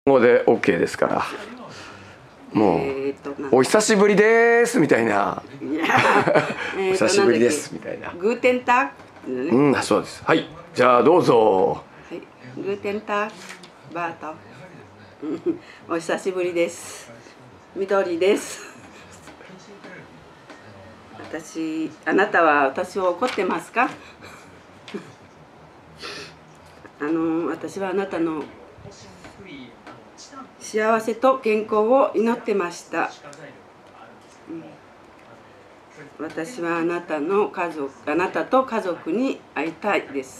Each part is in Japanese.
語で OK ですから。もう、お久しぶりですみたいな。お久しぶりですみたいな。 グーテンタック。そうです。はい。じゃあどうぞ。 はい。グーテンタックバート。お久しぶりです。緑です。あなたは私を怒ってますか？私はあなたの幸せと健康を祈ってました。私はあなたと家族に会いたいです。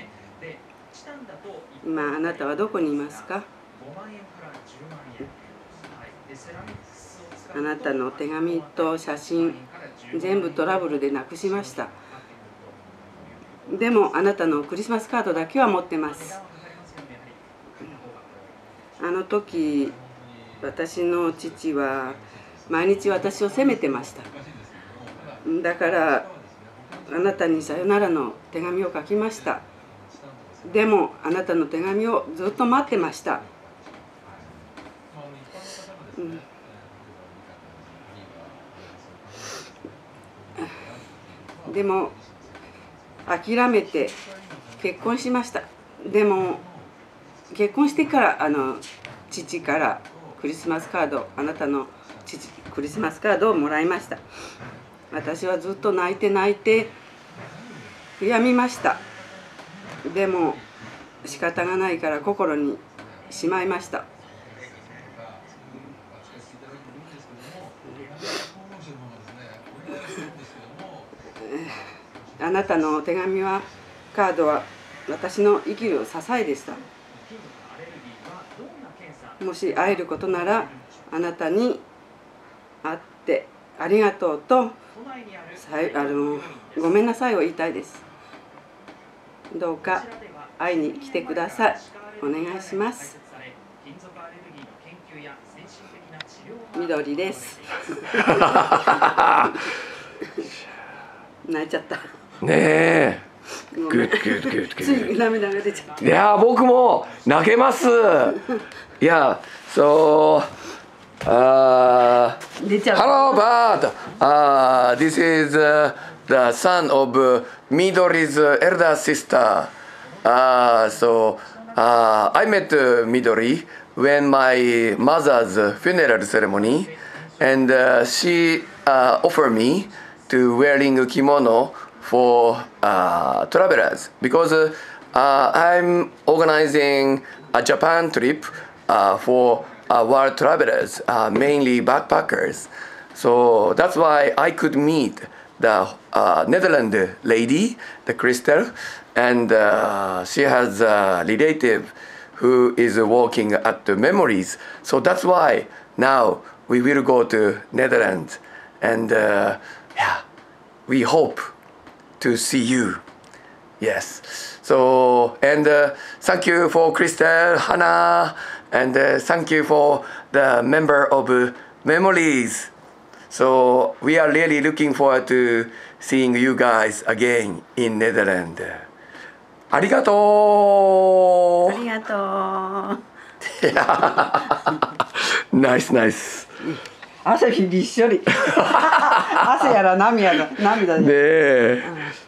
今あなたはどこにいますか？あなたの手紙と写真全部トラブルでなくしました。でもあなたのクリスマスカードだけは持ってます。あの時私の父は毎日私を責めてました。だからあなたにさよならの手紙を書きました。でもあなたの手紙をずっと待ってました。でも諦めて結婚しました。でも結婚してから父からクリスマスカード、あなたのクリスマスカードをもらいました。私はずっと泣いて悔やみました。でも仕方がないから心にしまいました。あなたの手紙カードは私の生きる支えでした。もし会えることならあなたに会ってありがとうとごめんなさいを言いたいです。どうか会いに来てください。お願いします。緑です。泣いちゃった。 ねえ。グッグッグッグッ。 つい涙が出ちゃった。 いや僕も泣けます。いやそう。Hello, Bud. This is the son of Midori's elder sister. I met Midori when my mother's funeral ceremony, and she offered me to wearing a kimono for travelers because I'm organizing a Japan trip for world travelers, mainly backpackers. So that's why I could meet the Netherlands lady, the Crystal, and she has a relative who is working at the Memories. So that's why now we will go to Netherlands, and we hope to see you. Yes. So, and thank you for Crystal, Hannah, and thank you for the member of Memories. So we are really looking forward to seeing you guys again in Netherlands. ありがとう。 ありがとう。 ナイスナイス。 汗びっしょり。汗やら涙で。 ねえ。